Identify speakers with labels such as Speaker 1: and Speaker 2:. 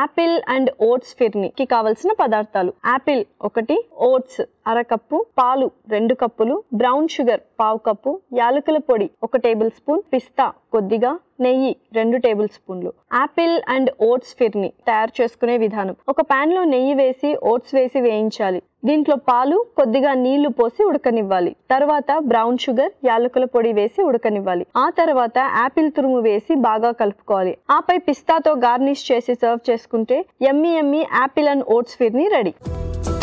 Speaker 1: Apple and oats phirni కి కావలసిన పదార్థాలు: యాపిల్ 1, ఓట్స్ అర కప్పు, పాలు 2 కప్పులు, బ్రౌన్ షుగర్ 1/2 కప్పు, యాలకుల పొడి 1 టేబుల్ స్పూన్, పిస్తా కొద్దిగా, నెయ్యి 2 టేబుల్ స్పూన్లు. యాపిల్ అండ్ ఓట్స్ ఫిర్ని తయారు చేసుకునే విధానం: ఒక పాన్ లో నెయ్యి వేసి ఓట్స్ వేసి వేయించాలి. దీంట్లో పాలు కొద్దిగా నీళ్లు పోసి ఉడకనివ్వాలి. తర్వాత బ్రౌన్ షుగర్, యాలకుల పొడి వేసి ఉడకనివ్వాలి. ఆ తర్వాత యాపిల్ తురుము వేసి బాగా కలుపుకోవాలి. ఆపై పిస్తాతో గార్నిష్ చేసి సర్వ్ చేసుకుంటే yummy apple and oats phirni ready.